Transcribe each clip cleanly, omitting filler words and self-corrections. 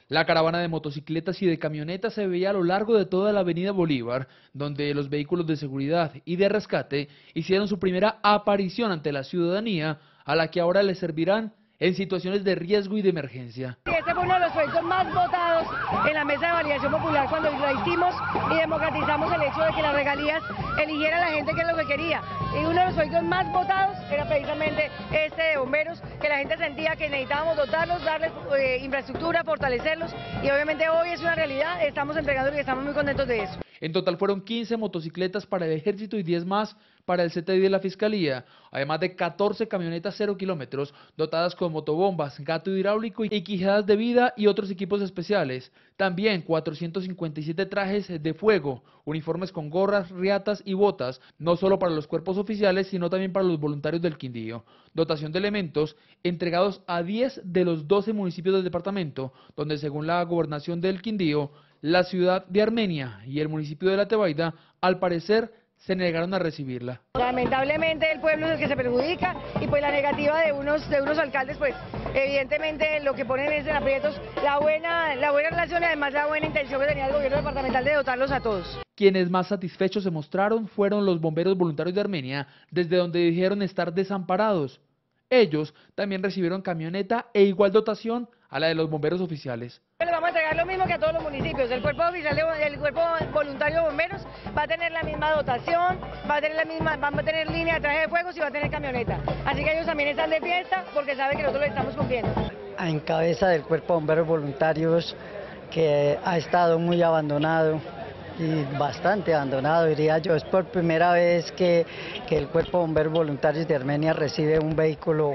La caravana de motocicletas y de camionetas se veía a lo largo de toda la avenida Bolívar, donde los vehículos de seguridad y de rescate hicieron su primera aparición ante la ciudadanía, a la que ahora les servirán en situaciones de riesgo y de emergencia. Este fue uno de los proyectos más votados en la mesa de validación popular cuando lo hicimos y democratizamos el hecho de que las regalías eligiera a la gente que es lo que quería. Y uno de los proyectos más votados era precisamente este de bomberos, que la gente sentía que necesitábamos dotarlos, darles infraestructura, fortalecerlos, y obviamente hoy es una realidad, estamos entregando y estamos muy contentos de eso. En total fueron 15 motocicletas para el Ejército y 10 más para el CTI de la Fiscalía, además de 14 camionetas 0 kilómetros dotadas con motobombas, gato hidráulico y quijadas de vida y otros equipos especiales. También 457 trajes de fuego, uniformes con gorras, riatas y botas, no solo para los cuerpos oficiales, sino también para los voluntarios del Quindío. Dotación de elementos entregados a 10 de los 12 municipios del departamento, donde según la gobernación del Quindío, la ciudad de Armenia y el municipio de La Tebaida, al parecer, se negaron a recibirla. Lamentablemente el pueblo es el que se perjudica y pues la negativa de unos alcaldes, pues evidentemente lo que ponen es en aprietos la buena relación y además la buena intención que tenía el gobierno departamental de dotarlos a todos. Quienes más satisfechos se mostraron fueron los bomberos voluntarios de Armenia, desde donde dijeron estar desamparados. Ellos también recibieron camioneta e igual dotación a la de los bomberos oficiales. Les vamos a entregar lo mismo que a todos los municipios. El cuerpo oficial, el cuerpo voluntario de bomberos va a tener la misma dotación, va a tener línea de traje de fuego y va a tener camioneta. Así que ellos también están de fiesta porque saben que nosotros les estamos cumpliendo. En cabeza del cuerpo de bomberos voluntarios, que ha estado muy abandonado y bastante abandonado, diría yo. Es por primera vez que el cuerpo de bomberos voluntarios de Armenia recibe un vehículo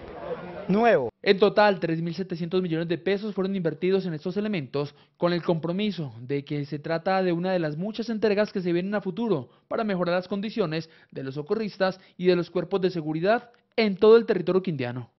nuevo. En total, 3.700 millones de pesos fueron invertidos en estos elementos, con el compromiso de que se trata de una de las muchas entregas que se vienen a futuro para mejorar las condiciones de los socorristas y de los cuerpos de seguridad en todo el territorio quindiano.